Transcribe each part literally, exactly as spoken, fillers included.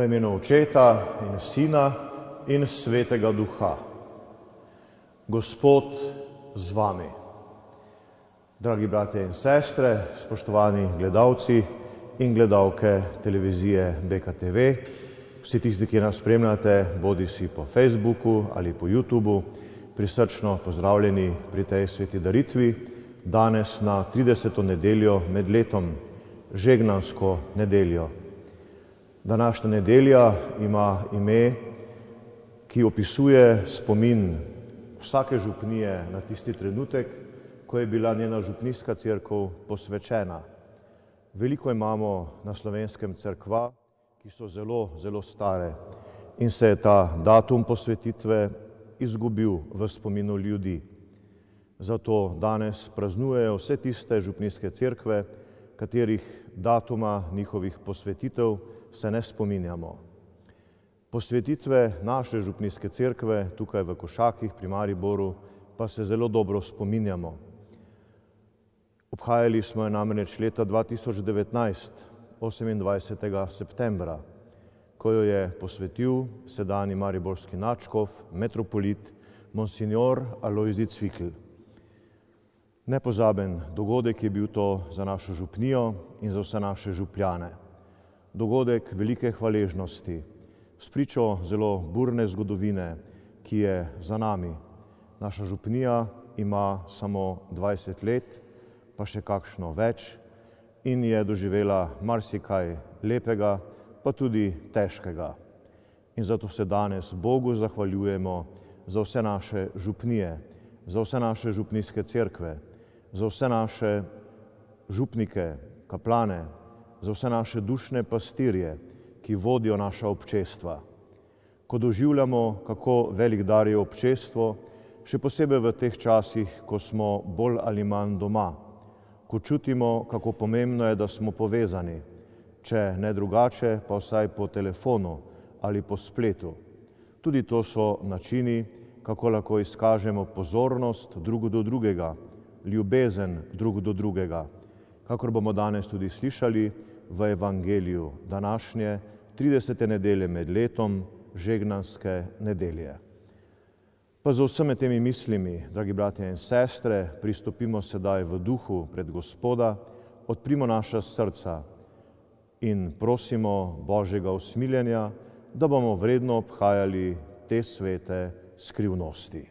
V imenu Očeta in Sina in Svetega Duha. Gospod z vami. Dragi bratje in sestre, spoštovani gledalci in gledalke televizije B K T V, vsi tisti, ki nas spremljate, bodi si po Facebooku ali po YouTubu, prisrčno pozdravljeni pri tej sveti daritvi, danes na trideseto nedeljo med letom, žegnansko nedeljo. Današnja nedelja ima ime, ki opisuje spomin vsake župnije na tisti trenutek, ko je bila njena župnijska cerkev posvečena. Veliko imamo na slovenskem cerkva, ki so zelo, zelo stare in se je ta datum posvetitve izgubil v spominu ljudi. Zato danes praznujejo vse tiste župnijske cerkve, katerih datuma njihovih posvetitev se ne spominjamo. Posvetitve naše župnijske cerkve tukaj v Košakih pri Mariboru pa se zelo dobro spominjamo. Obhajali smo jo namreč leta dva tisoč devetnajst, osemindvajsetega septembra, ko jo je posvetil sedanji mariborski nadškof, metropolit, monsignor Alojzij Cvikl. Nepozaben dogodek je bil to za našo župnijo in za vse naše župljane. Dogodek velike hvaležnosti, spričo zelo burne zgodovine, ki je za nami. Naša župnija ima samo dvajset let, pa še kakšno več, in je doživela marsikaj lepega, pa tudi težkega. In zato se danes Bogu zahvaljujemo za vse naše župnije, za vse naše župnijske cerkve, za vse naše župnike, kaplane, za vse naše dušne pastirje, ki vodijo naša občestva. Ko doživljamo, kako velik dar je občestvo, še posebej v teh časih, ko smo bolj ali manj doma, ko čutimo, kako pomembno je, da smo povezani, če ne drugače, pa vsaj po telefonu ali po spletu. Tudi to so načini, kako lahko izkažemo pozornost drug do drugega, ljubezen drug do drugega, kakor bomo danes tudi slišali v evangeliju današnje tridesete nedelje med letom, žegnanske nedelje. Pa z vsemi temi mislimi, dragi bratje in sestre, pristopimo sedaj v duhu pred Gospoda, odprimo naša srca in prosimo Božjega usmiljenja, da bomo vredno obhajali te svete skrivnosti.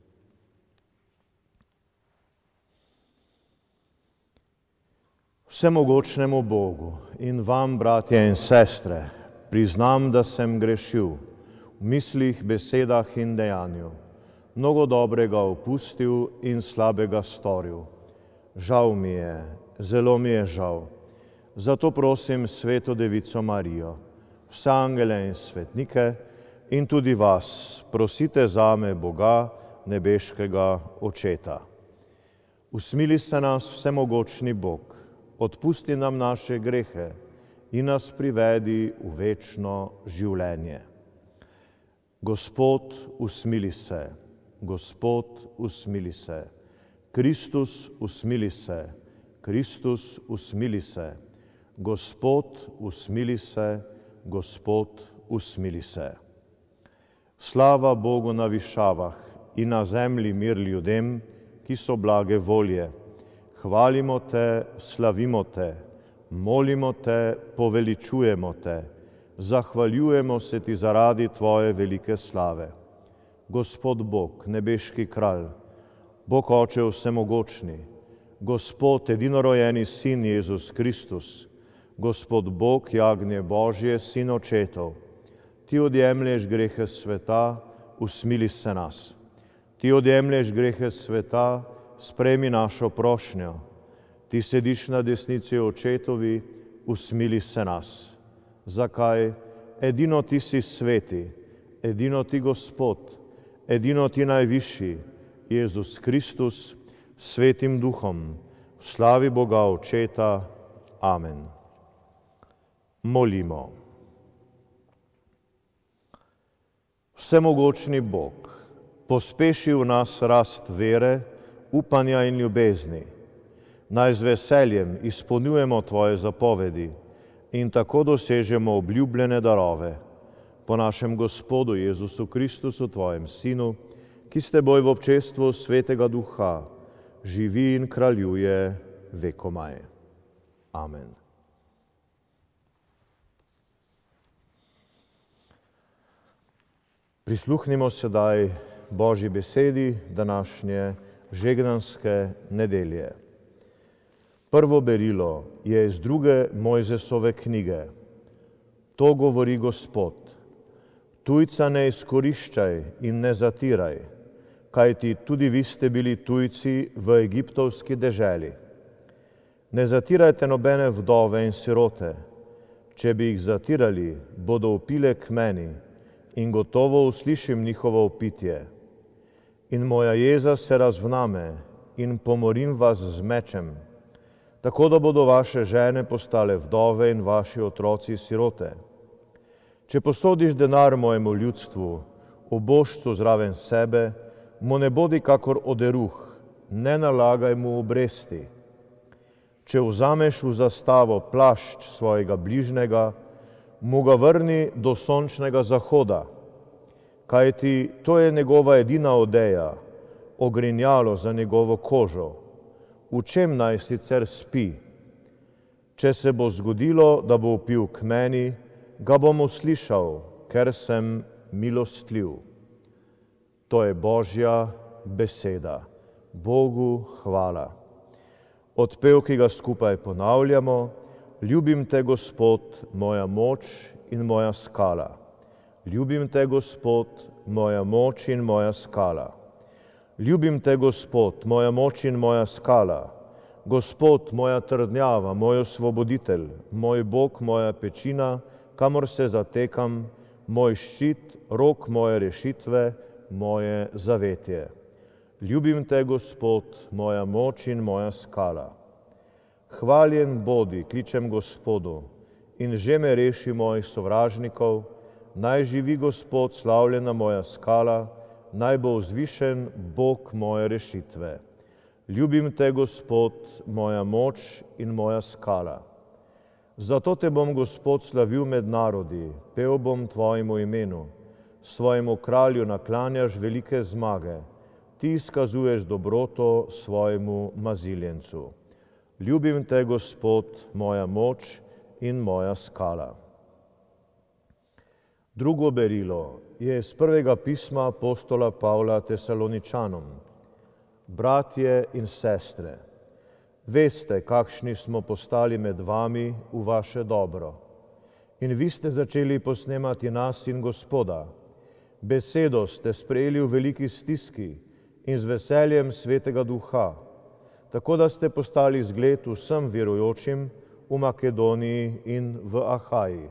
Vsemogočnemu Bogu in vam, bratje in sestre, priznam, da sem grešil v mislih, besedah in dejanju, mnogo dobrega opustil in slabega storil. Žal mi je, zelo mi je žal. Zato prosim Sveto Devico Marijo, vse angele in svetnike in tudi vas, prosite zame Boga, nebeškega Očeta. Usmili se nas vsemogočni Bog, odpusti nam naše grehe in nas privedi v večno življenje. Gospod, usmili se, Gospod, usmili se, Kristus, usmili se, Kristus, usmili se, Gospod, usmili se, Gospod, usmili se. Slava Bogu na višavah in na zemlji mir ljudem, ki so blage volje. Hvalimo te, slavimo te, molimo te, poveličujemo te, zahvaljujemo se ti zaradi tvoje velike slave. Gospod Bog, nebeški kralj, Bog Oče vsemogočni, Gospod edinorojeni Sin Jezus Kristus, Gospod Bog, jagnje Božje, Sin Očetov, ti odjemlješ grehe sveta, usmili se nas. Ti odjemlješ grehe sveta, sprejmi našo prošnjo. Ti sediš na desnici Očetovi, usmili se nas. Zakaj? Edino ti si sveti, edino ti Gospod, edino ti najvišji, Jezus Kristus, svetim duhom, v slavi Boga Očeta. Amen. Molimo. Vsemogočni Bog, pospeši v nas rast vere, upanja in ljubezni. Naj z veseljem izpolnjujemo tvoje zapovedi, in tako dosežemo obljubljene darove. Po našem Gospodu Jezusu Kristusu, Tvojem Sinu, ki s Teboj v občestvu Svetega Duha živi in kraljuje vekomaj. Amen. Prisluhnimo sedaj Božji besedi današnje žegnanske nedelje. Prvo berilo je iz druge Mojzesove knjige. To govori Gospod. Tujca ne izkoriščaj in ne zatiraj, kajti tudi vi ste bili tujci v egiptovski deželi. Ne zatirajte nobene vdove in sirote. Če bi jih zatirali, bodo vpile k meni in gotovo uslišim njihovo vpitje. In moja jeza se razvname in pomorim vas z mečem, tako da bodo vaše žene postale vdove in vaši otroci sirote. Če posodiš denar mojemu ljudstvu, ubožcu zraven sebe, mu ne bodi kakor oderuh, ne nalagaj mu obresti. Če vzameš v zastavo plašč svojega bližnjega, mu ga vrni do sončnega zahoda, kajti to je njegova edina odeja, ogrinjalo za njegovo kožo. V čem naj sicer spi? Če se bo zgodilo, da bo vpil k meni, ga bom uslišal, ker sem milostljiv. To je Božja beseda. Bogu hvala. Odpev, ki ga skupaj ponavljamo: Ljubim te, Gospod, moja moč in moja skala. Ljubim te, Gospod, moja moč in moja skala. Ljubim te, Gospod, moja moč in moja skala. Gospod, moja trdnjava, moj osvoboditelj, moj Bog, moja pečina, kamor se zatekam, moj ščit, rok moje rešitve, moje zavetje. Ljubim te, Gospod, moja moč in moja skala. Hvaljen bodi, kličem Gospodu, in že me reši mojih sovražnikov. Naj živi Gospod, slavljena moja skala, naj bo vzvišen Bog moje rešitve. Ljubim te, Gospod, moja moč in moja skala. Zato te bom, Gospod, slavil med narodi, pel bom tvojemu imenu. Svojemu kralju naklanjaš velike zmage, ti izkazuješ dobroto svojemu maziljencu. Ljubim te, Gospod, moja moč in moja skala. Drugo berilo je iz prvega pisma apostola Pavla Tesaloničanom. Bratje in sestre, veste, kakšni smo postali med vami v vaše dobro. In vi ste začeli posnemati nas in Gospoda. Besedo ste sprejeli v veliki stiski in z veseljem Svetega Duha, tako da ste postali zgled vsem verujočim v Makedoniji in v Ahaji.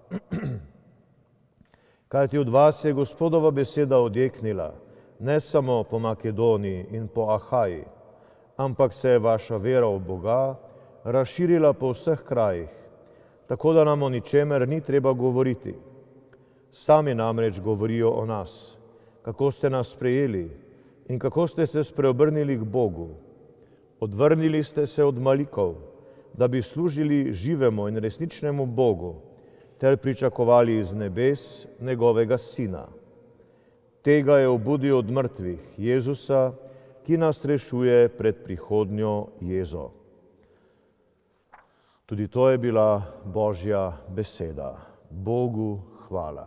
Kajti od vas je Gospodova beseda odjeknila, ne samo po Makedoniji in po Ahaji, ampak se je vaša vera v Boga razširila po vseh krajih, tako da nam o ničemer ni treba govoriti. Sami namreč govorijo o nas, kako ste nas sprejeli in kako ste se spreobrnili k Bogu. Odvrnili ste se od malikov, da bi služili živemu in resničnemu Bogu, ter pričakovali iz nebes njegovega Sina. Tega je obudil od mrtvih, Jezusa, ki nas rešuje pred prihodnjo jezo. Tudi to je bila Božja beseda. Bogu hvala.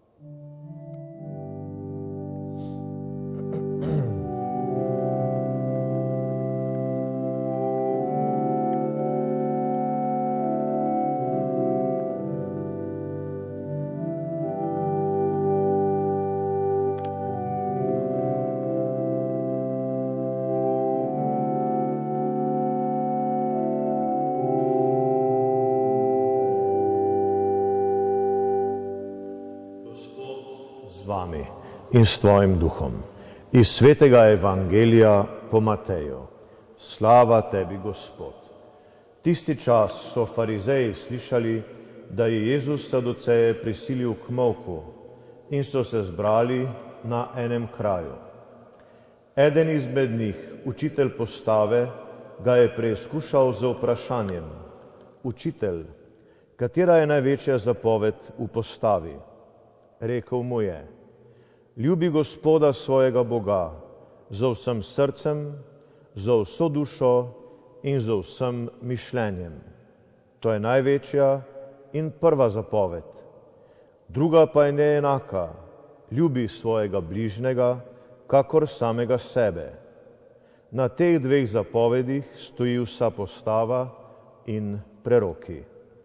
In s tvojim duhom. Iz svetega evangelija po Mateju. Slava tebi, Gospod. Tisti čas so farizeji slišali, da je Jezus saduceje prisilil k molku in so se zbrali na enem kraju. Eden izmed njih, učitelj postave, ga je preizkušal z vprašanjem: Učitelj, katera je največja zapoved v postavi? Rekel mu je, ljubi Gospoda svojega Boga z vsem srcem, z vso dušo in z vsem mišljenjem. To je največja in prva zapoved. Druga pa je neenaka, ljubi svojega bližnjega, kakor samega sebe. Na teh dveh zapovedih stoji vsa postava in preroki.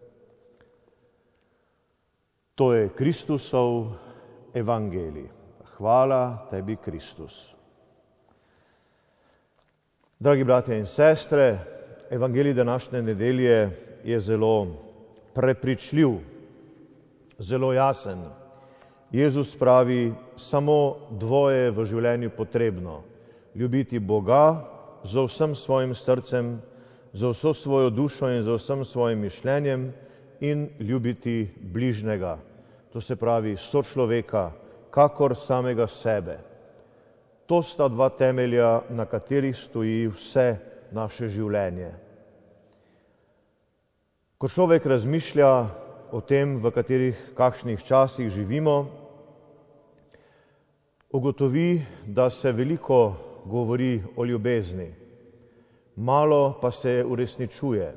To je Kristusov evangelij. Hvala tebi, Kristus. Dragi bratje in sestre, evangelij današnje nedelje je zelo prepričljiv, zelo jasen. Jezus pravi, samo dvoje v življenju potrebno. Ljubiti Boga z vsem svojim srcem, z vso svojo dušo in z vsem svojim mišljenjem in ljubiti bližnjega. To se pravi sočloveka, kakor samega sebe. To sta dva temelja, na katerih stoji vse naše življenje. Ko človek razmišlja o tem, v katerih kakšnih časih živimo, ugotovi, da se veliko govori o ljubezni, malo pa se uresničuje.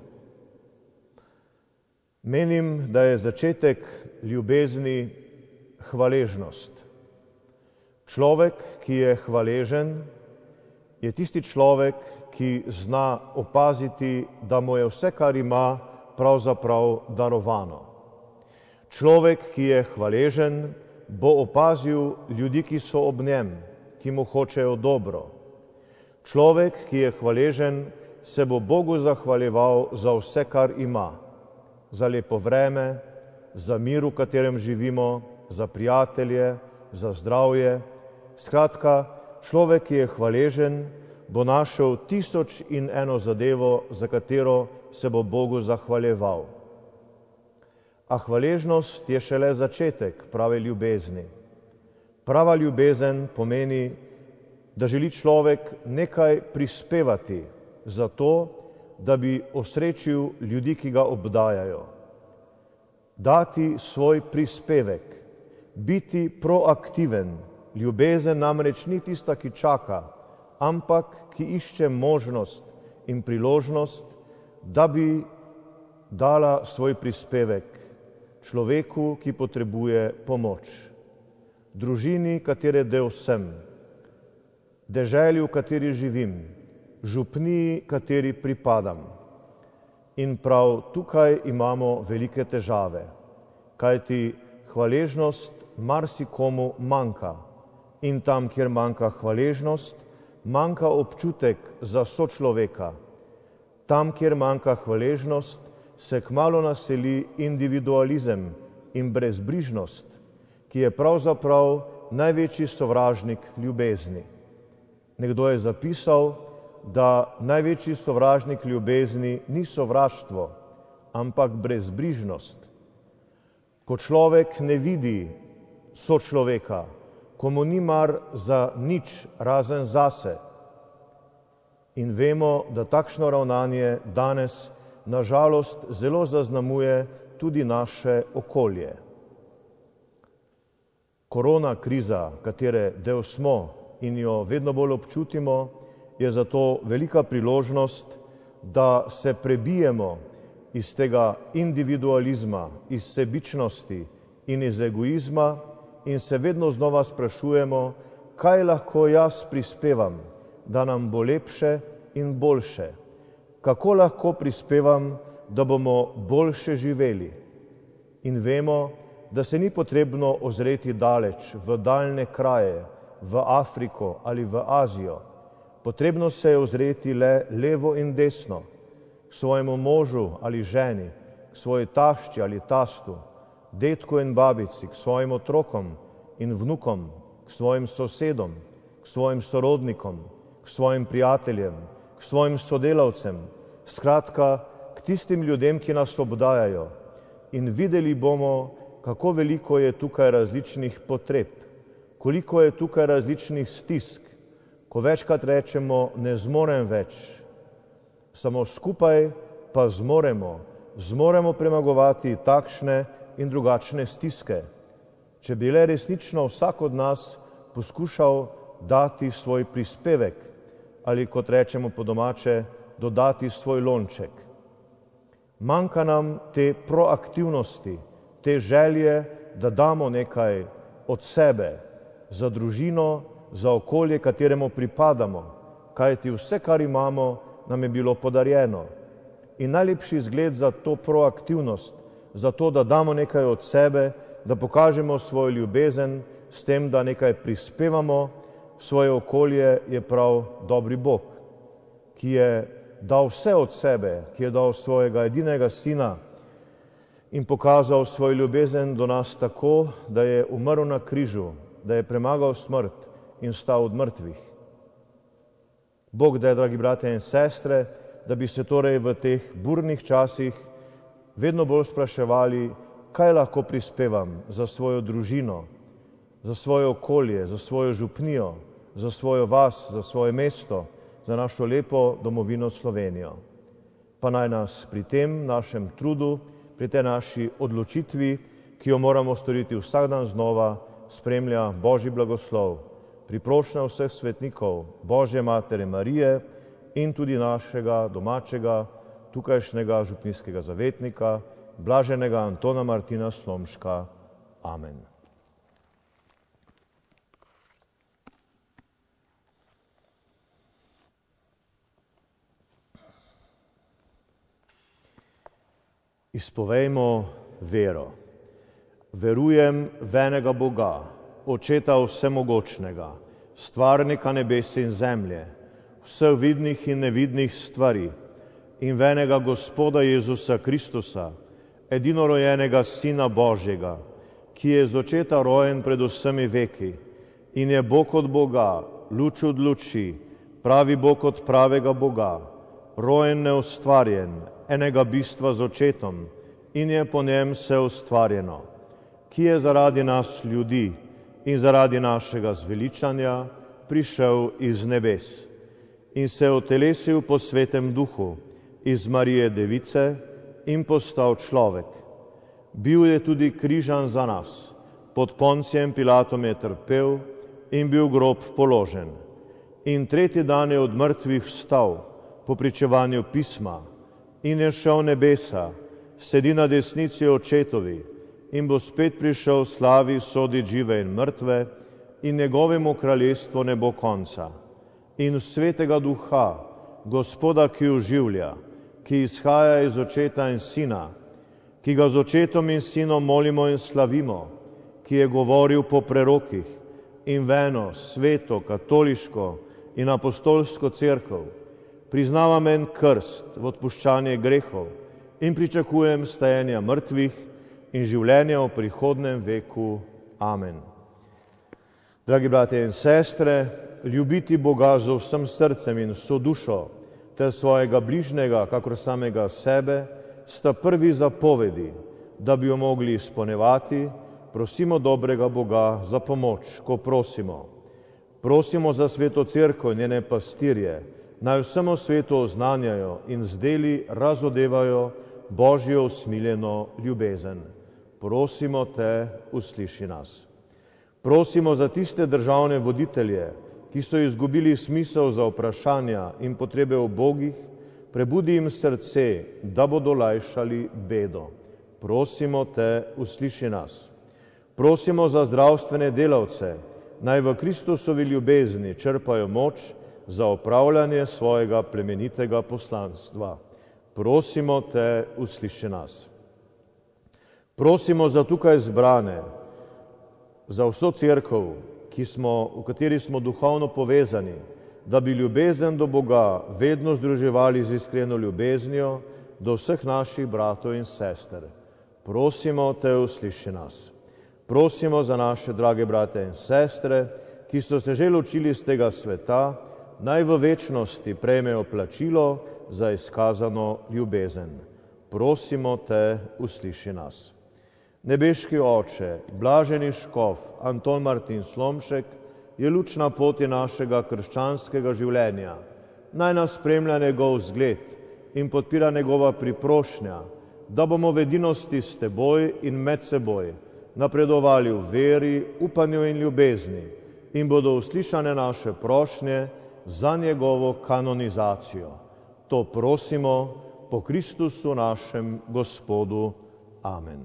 Menim, da je začetek ljubezni hvaležnost. Človek, ki je hvaležen, je tisti človek, ki zna opaziti, da mu je vse, kar ima, pravzaprav darovano. Človek, ki je hvaležen, bo opazil ljudi, ki so ob njem, ki mu hočejo dobro. Človek, ki je hvaležen, se bo Bogu zahvaljeval za vse, kar ima. Za lepo vreme, za mir, v katerem živimo, za prijatelje, za zdravje. Skratka, človek, ki je hvaležen, bo našel tisoč in eno zadevo, za katero se bo Bogu zahvaljeval. A hvaležnost je šele začetek prave ljubezni. Prava ljubezen pomeni, da želi človek nekaj prispevati za to, da bi osrečil ljudi, ki ga obdajajo. Dati svoj prispevek, biti proaktiven. Ljubezen namreč ni tista, ki čaka, ampak ki išče možnost in priložnost, da bi dala svoj prispevek človeku, ki potrebuje pomoč. Družini, katere del sem, deželi, v kateri živim, župniji, kateri pripadam. In prav tukaj imamo velike težave, kajti hvaležnost marsikomu manjka. In tam, kjer manjka hvaležnost, manjka občutek za sočloveka. Tam, kjer manjka hvaležnost, se kmalu naseli individualizem in brezbrižnost, ki je pravzaprav največji sovražnik ljubezni. Nekdo je zapisal, da največji sovražnik ljubezni ni sovraštvo, ampak brezbrižnost. Ko človek ne vidi sočloveka, ko mu ni mar za nič razen zase. In vemo, da takšno ravnanje danes na žalost zelo zaznamuje tudi naše okolje. Korona kriza, katere del smo in jo vedno bolj občutimo, je zato velika priložnost, da se prebijemo iz tega individualizma, iz sebičnosti in iz egoizma in se vedno znova sprašujemo, kaj lahko jaz prispevam, da nam bo lepše in boljše. Kako lahko prispevam, da bomo boljše živeli. In vemo, da se ni potrebno ozreti daleč, v daljne kraje, v Afriko ali v Azijo. Potrebno se je ozreti le levo in desno, k svojemu možu ali ženi, k svoji tašči ali tastu, dedku in babici, k svojim otrokom in vnukom, k svojim sosedom, k svojim sorodnikom, k svojim prijateljem, k svojim sodelavcem, skratka, k tistim ljudem, ki nas obdajajo. In videli bomo, kako veliko je tukaj različnih potreb, koliko je tukaj različnih stisk, ko večkrat rečemo, ne zmorem več, samo skupaj pa zmoremo, zmoremo premagovati takšne in drugačne stiske, če bi le resnično vsak od nas poskušal dati svoj prispevek ali, kot rečemo po domače, dodati svoj lonček. Manjka nam te proaktivnosti, te želje, da damo nekaj od sebe za družino, za okolje, kateremu pripadamo, kajti vse, kar imamo, nam je bilo podarjeno. In najlepši zgled za to proaktivnost, za to, da damo nekaj od sebe, da pokažemo svojo ljubezen s tem, da nekaj prispevamo v svoje okolje, je prav dobri Bog, ki je dal vse od sebe, ki je dal svojega edinega sina in pokazal svojo ljubezen do nas tako, da je umrl na križu, da je premagal smrt in vstal od mrtvih. Bog da je, dragi bratje in sestre, da bi se torej v teh burnih časih vedno bolj spraševali, kaj lahko prispevam za svojo družino, za svoje okolje, za svojo župnijo, za svojo vas, za svoje mesto, za našo lepo domovino Slovenijo. Pa naj nas pri tem našem trudu, pri tej naši odločitvi, ki jo moramo storiti vsak dan znova, spremlja Božji blagoslov, priprošnja vseh svetnikov, Božje Matere Marije in tudi našega domačega, tukajšnjega župnijskega zavetnika, blaženega Antona Martina Slomška. Amen. Izpovejmo vero. Verujem v enega Boga, Očeta vsemogočnega, stvarnika nebes in zemlje, vseh vidnih in nevidnih stvari, in v enega Gospoda Jezusa Kristusa, edinorojenega Sina Božjega, ki je z očeta rojen pred vsemi veki in je Bog od Boga, luč od luči, pravi Bog od pravega Boga, rojen neustvarjen, enega bistva z očetom in je po njem vse ustvarjeno, ki je zaradi nas ljudi in zaradi našega zveličanja prišel iz nebes in se otelesil po svetem duhu iz Marije Device in postal človek. Bil je tudi križan za nas, pod Poncijem Pilatom je trpel in bil grob položen. In tretji dan je od mrtvih vstal, po pričevanju pisma, in je šel nebesa, sedi na desnici očetovi in bo spet prišel v slavi sodit žive in mrtve in njegovemu kraljestvu ne bo konca. In svetega duha, Gospoda, ki oživlja, ki izhaja iz očeta in sina, ki ga z očetom in sinom molimo in slavimo, ki je govoril po prerokih in v eno sveto, katoliško in apostolsko cerkev, priznavam en krst v odpuščanje grehov in pričakujem stajenja mrtvih in življenja v prihodnem veku. Amen. Dragi bratje in sestre, ljubiti Boga z vsem srcem in vso dušo ter svojega bližnjega, kakor samega sebe, sta prvi zapovedi, da bi jo mogli izpolnjevati. Prosimo dobrega Boga za pomoč, ko prosimo. Prosimo za sveto cerkev in njene pastirje, naj vsemu svetu oznanjajo in z deli razodevajo Božjo usmiljeno ljubezen. Prosimo te, usliši nas. Prosimo za tiste državne voditelje, ki so izgubili smisel za vprašanja in potrebe ubogih, prebudi jim srce, da bodo lajšali bedo. Prosimo te, usliši nas. Prosimo za zdravstvene delavce, naj v Kristusovi ljubezni črpajo moč za opravljanje svojega plemenitega poslanstva. Prosimo te, usliši nas. Prosimo za tukaj zbrane, za vso cerkev, ki smo, v kateri smo duhovno povezani, da bi ljubezen do Boga vedno združevali z iskreno ljubeznijo do vseh naših bratov in sester. Prosimo te, usliši nas. Prosimo za naše drage brate in sestre, ki so se že ločili iz tega sveta, naj v večnosti prejmejo plačilo za izkazano ljubezen. Prosimo te, usliši nas. Nebeški Oče, blaženi škof Anton Martin Slomšek je luč na poti našega krščanskega življenja. Naj nas spremlja njegov zgled in podpira njegova priprošnja, da bomo v edinosti s teboj in med seboj napredovali v veri, upanju in ljubezni in bodo uslišane naše prošnje za njegovo kanonizacijo. To prosimo po Kristusu našem Gospodu. Amen.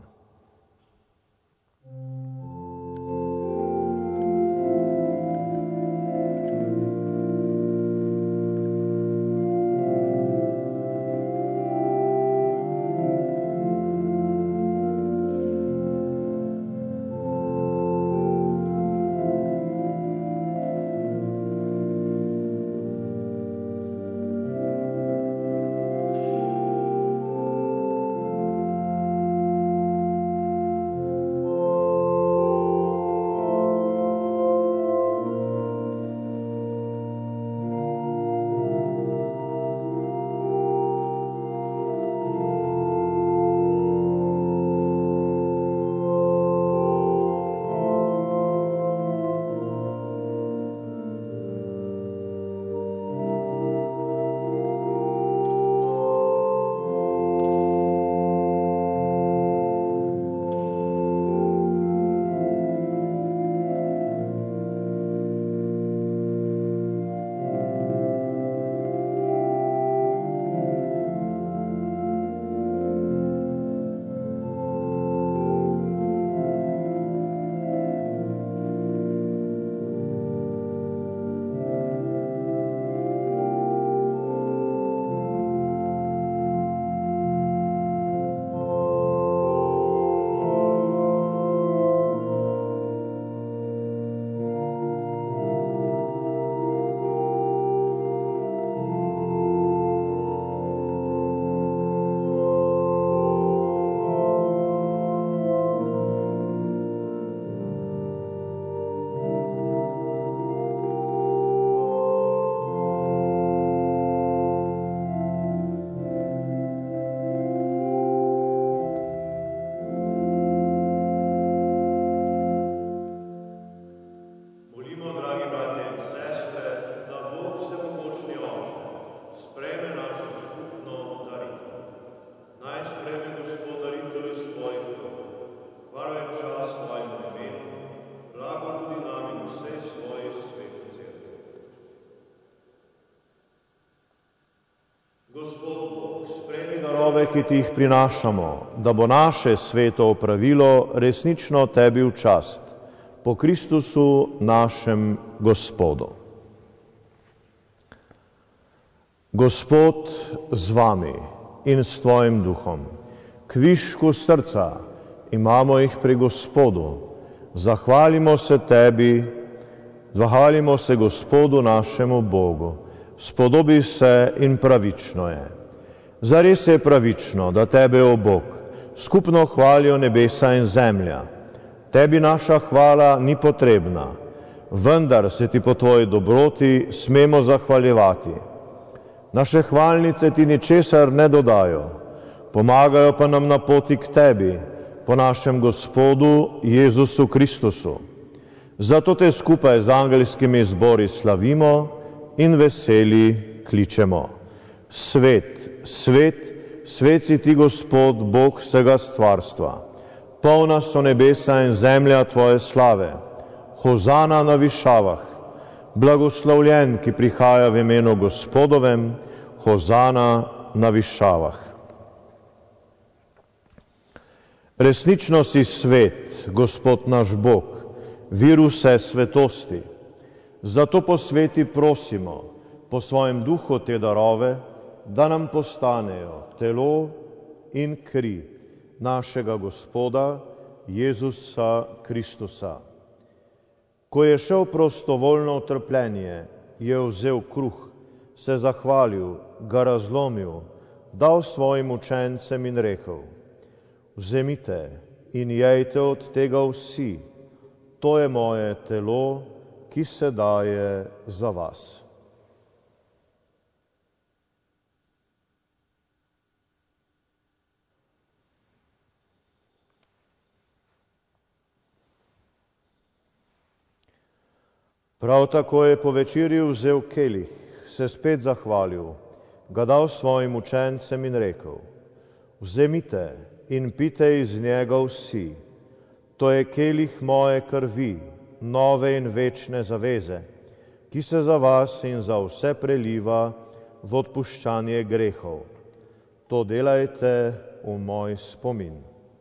Ki ti jih prinašamo, da bo naše sveto opravilo resnično tebi v čast. Po Kristusu našem Gospodu. Gospod z vami in s tvojim duhom. Kvišku srca imamo jih pri Gospodu. Zahvalimo se tebi, zahvalimo se Gospodu našemu Bogu. Spodobi se in pravično je. Zares je pravično, da tebe, o Bog, skupno hvalijo nebesa in zemlja. Tebi naša hvala ni potrebna, vendar se ti po tvoji dobroti smemo zahvaljevati. Naše hvalnice ti ničesar ne dodajo, pomagajo pa nam na poti k tebi, po našem Gospodu Jezusu Kristusu. Zato te skupaj z angelskimi zbori slavimo in veseli kličemo. Svet, svet, svet si ti, Gospod, Bog vsega stvarstva. Polna so nebesa in zemlja tvoje slave. Hozana na višavah. Blagoslovljen, ki prihaja v imenu Gospodovem. Hozana na višavah. Resnično si svet, Gospod naš Bog, vir vse svetosti. Zato po sveti prosimo, po svojem duhu te darove, da nam postanejo telo in kri našega Gospoda Jezusa Kristusa. Ko je šel prostovoljno v trpljenje, je vzel kruh, se zahvalil, ga razlomil, dal svojim učencem in rekel: Vzemite in jejte od tega vsi, to je moje telo, ki se daje za vas. Prav tako je po večerji vzel kelih, se spet zahvalil, ga dal svojim učencem in rekel: Vzemite in pite iz njega vsi. To je kelih moje krvi, nove in večne zaveze, ki se za vas in za vse preliva v odpuščanje grehov. To delajte v moj spomin.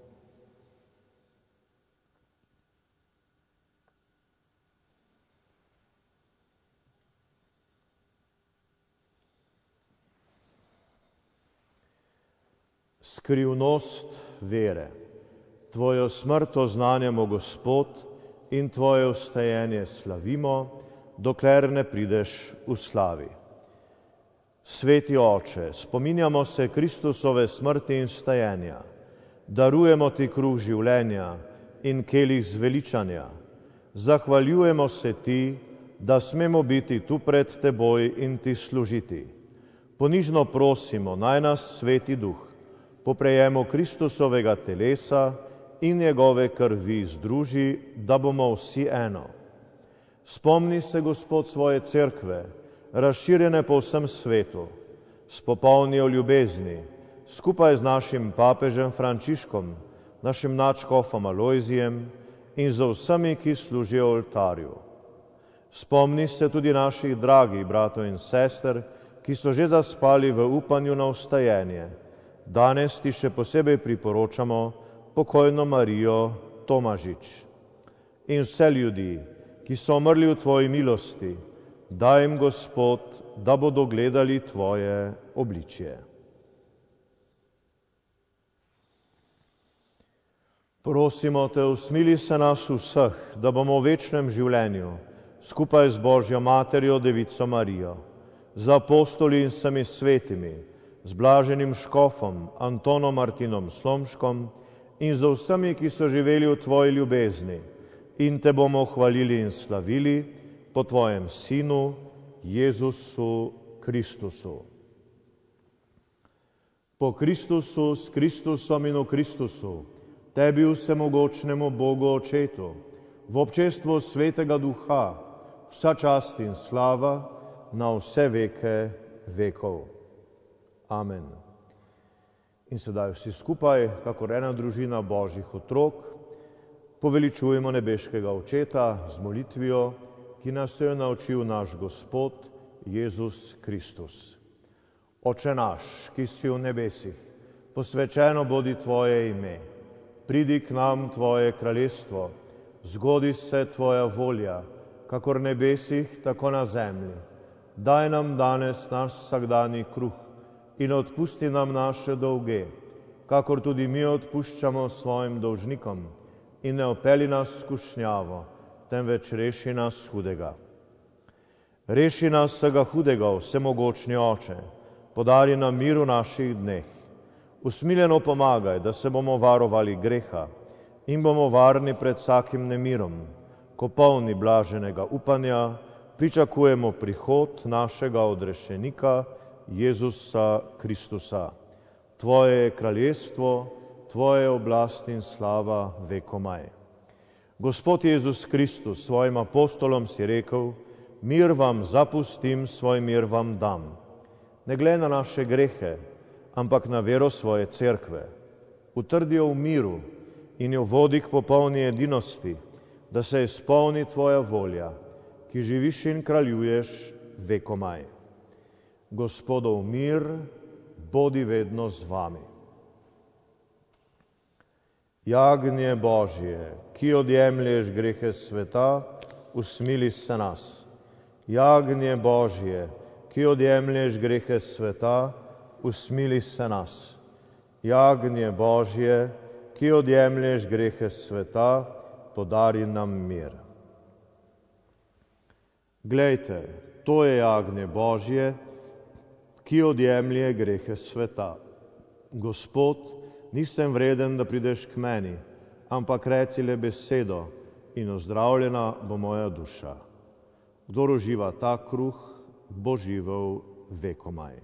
Skrivnost vere. Tvojo smrt oznanjamo, Gospod, in tvoje vstajenje slavimo, dokler ne prideš v slavi. Sveti Oče, spominjamo se Kristusove smrti in vstajenja, darujemo ti kruh življenja in kelih zveličanja. Zahvaljujemo se ti, da smemo biti tu pred teboj in ti služiti. Ponižno prosimo, naj nas Sveti Duh po prejemu Kristusovega telesa in njegove krvi združi, da bomo vsi eno. Spomni se, Gospod, svoje cerkve, razširjene po vsem svetu, spopolni o ljubezni, skupaj z našim papežem Frančiškom, našim nadškofom Alojzijem in z vsemi, ki služijo oltarju. Spomni se tudi naših dragih bratov in sester, ki so že zaspali v upanju na vstajenje. Danes ti še posebej priporočamo pokojno Marijo Tomažič in vse ljudi, ki so umrli v tvoji milosti, daj jim, Gospod, da bodo gledali tvoje obličje. Prosimo te, usmili se nas vseh, da bomo v večnem življenju skupaj z Božjo materjo, Devico Marijo, z apostoli in vsemi svetimi, z blaženim škofom Antonom Martinom Slomškom in z vsemi, ki so živeli v tvoji ljubezni, in te bomo hvalili in slavili po tvojem Sinu, Jezusu Kristusu. Po Kristusu, s Kristusom in v Kristusu, tebi vsemogočnemu Bogu Očetu, v občestvu Svetega Duha, vsa čast in slava na vse veke vekov. Amen. In sedaj vsi skupaj, kakor ena družina Božjih otrok, poveličujemo nebeškega Očeta z molitvijo, ki nas je naučil naš Gospod Jezus Kristus. Oče naš, ki si v nebesih, posvečeno bodi tvoje ime. Pridi k nam tvoje kraljestvo, zgodi se tvoja volja, kakor v nebesih, tako na zemlji. Daj nam danes naš vsakdanji kruh in odpusti nam naše dolge, kakor tudi mi odpuščamo svojim dolžnikom, in ne opeli nas v skušnjavo, temveč reši nas hudega. Reši nas vsega hudega, vsemogočni Oče, podari nam mir v naših dneh. Usmiljeno pomagaj, da se bomo varovali greha in bomo varni pred vsakim nemirom, ko polni blaženega upanja pričakujemo prihod našega odrešenika, Jezusa Kristusa. Tvoje je kraljestvo, tvoje oblast in slava vekomaj. Gospod Jezus Kristus, svojim apostolom si rekel, mir vam zapustim, svoj mir vam dam. Ne glej na naše grehe, ampak na vero svoje cerkve. Utrdi jo v miru in jo vodi k popolni edinosti, da se izpolni tvoja volja, ki živiš in kraljuješ vekomaj. Gospodov mir, bodi vedno z vami. Jagnje Božje, ki odjemlješ grehe sveta, usmili se nas. Jagnje Božje, ki odjemlješ grehe sveta, usmili se nas. Jagnje Božje, ki odjemlješ grehe sveta, podari nam mir. Glejte, to je jagnje Božje, ki odjemlje grehe sveta. Gospod, nisem vreden, da prideš k meni, ampak reci le besedo in ozdravljena bo moja duša. Kdor uživa ta kruh, bo živel vekomaj.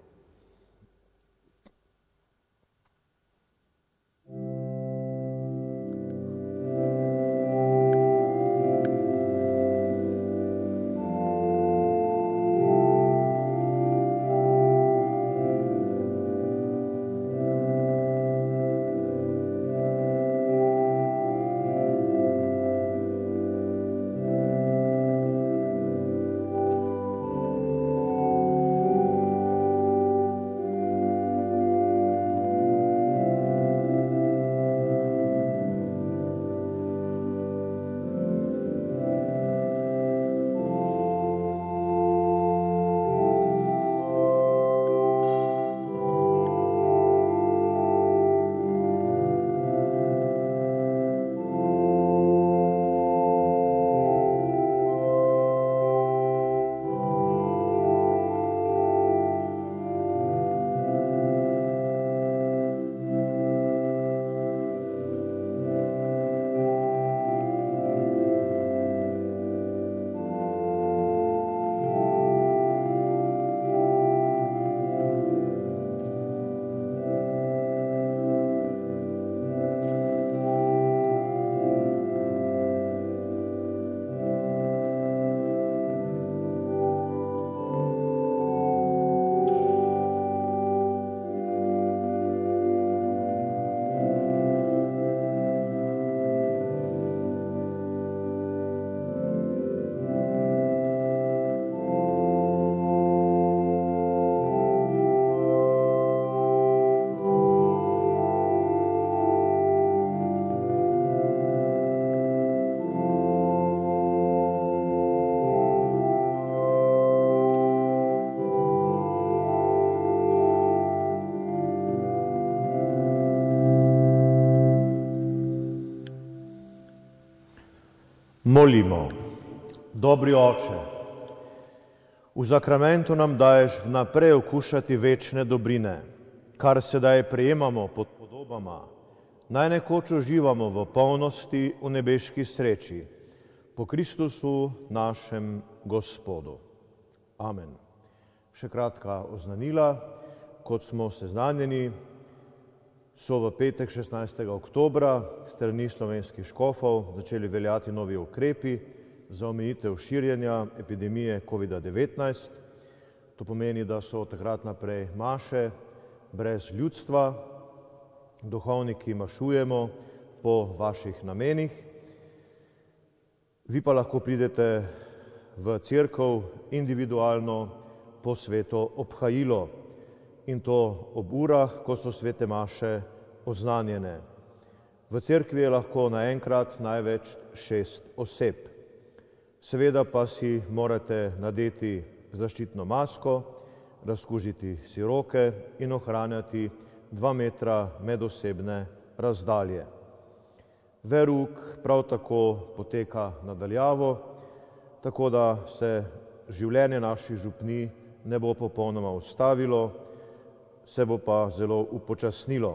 Molimo. Dobri Oče, v zakramentu nam daješ vnaprej okušati večne dobrine, kar sedaj prejemamo pod podobama, naj nekoč uživamo v polnosti v nebeški sreči, po Kristusu našem Gospodu. Amen. Še kratka oznanila, kot smo seznanjeni, so v petek šestnajstega oktobra strani slovenskih škofov začeli veljati novi ukrepi za omejitev širjenja epidemije covida devetnajst. To pomeni, da so od takrat naprej maše brez ljudstva, duhovniki mašujemo po vaših namenih. Vi pa lahko pridete v cerkev individualno po sveto obhajilo, in to ob urah, ko so svete maše oznanjene. V cerkvi je lahko naenkrat največ šest oseb. Seveda pa si morate nadeti zaščitno masko, razkužiti si roke in ohranjati dva metra medosebne razdalje. Verouk prav tako poteka nadaljavo, tako da se življenje naših župnij ne bo popolnoma ustavilo, se bo pa zelo upočasnilo.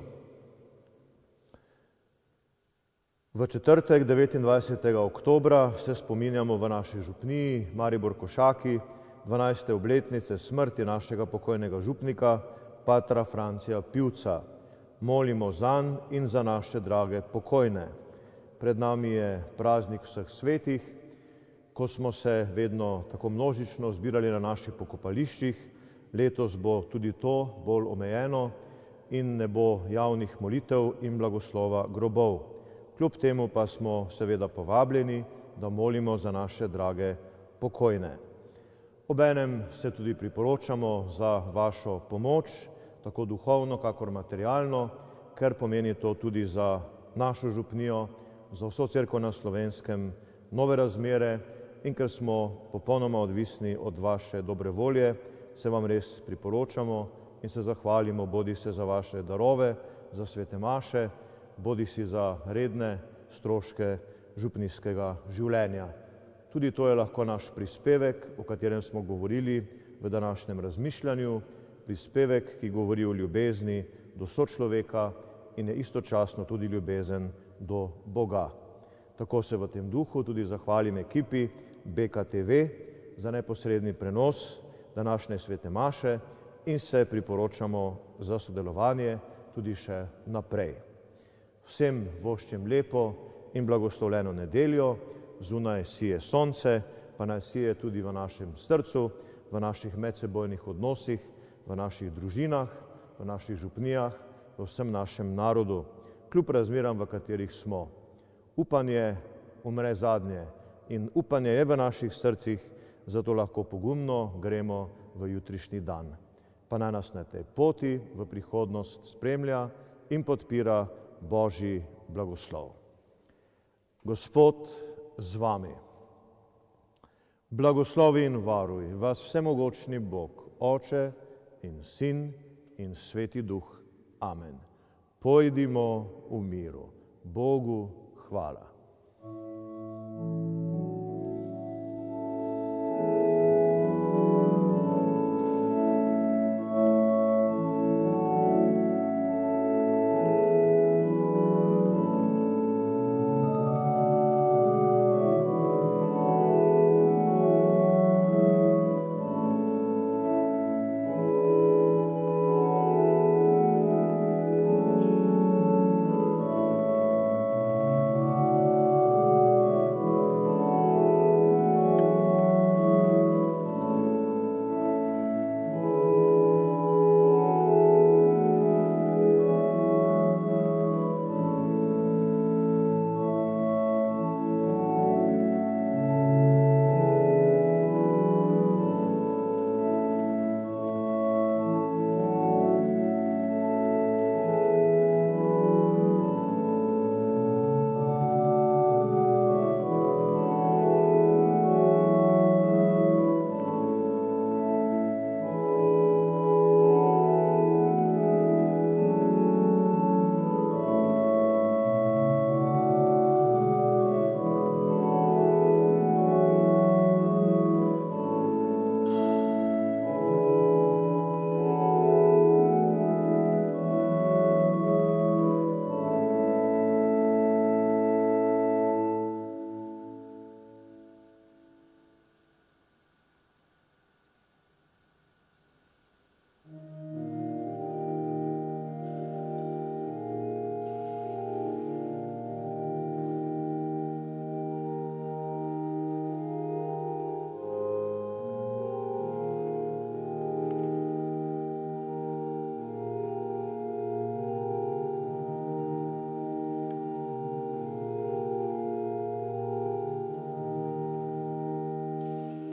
V četrtek, devetindvajsetega oktobra, se spominjamo v naši župniji Maribor Košaki dvanajste obletnice smrti našega pokojnega župnika, patra Francija Pivca. Molimo zanj in za naše drage pokojne. Pred nami je praznik vseh svetih, ko smo se vedno tako množično zbirali na naših pokopališčih. Letos bo tudi to bolj omejeno in ne bo javnih molitev in blagoslova grobov. Kljub temu pa smo seveda povabljeni, da molimo za naše drage pokojne. Obenem se tudi priporočamo za vašo pomoč, tako duhovno, kakor materialno, ker pomeni to tudi za našo župnijo, za vso cerkev na Slovenskem nove razmere, in ker smo popolnoma odvisni od vaše dobre volje, se vam res priporočamo in se zahvalimo bodi se za vaše darove, za svete maše, bodi si za redne stroške župnijskega življenja. Tudi to je lahko naš prispevek, o katerem smo govorili v današnjem razmišljanju, prispevek, ki govori o ljubezni do sočloveka in je istočasno tudi ljubezen do Boga. Tako se v tem duhu tudi zahvalim ekipi B K T V za neposredni prenos današnje svete maše in se priporočamo za sodelovanje tudi še naprej. Vsem voščem lepo in blagoslovljeno nedeljo, zunaj sije sonce, pa naj sije tudi v našem srcu, v naših medsebojnih odnosih, v naših družinah, v naših župnijah, v vsem našem narodu, kljub razmeram, v katerih smo. Upanje umre zadnje in upanje je v naših srcih, zato lahko pogumno gremo v jutrišnji dan. Pa naj nas na tej poti v prihodnost spremlja in podpira Božji blagoslov. Gospod z vami. Blagoslovi in varuj vas vsemogočni Bog, Oče in Sin in Sveti Duh. Amen. Pojdimo v miru. Bogu hvala.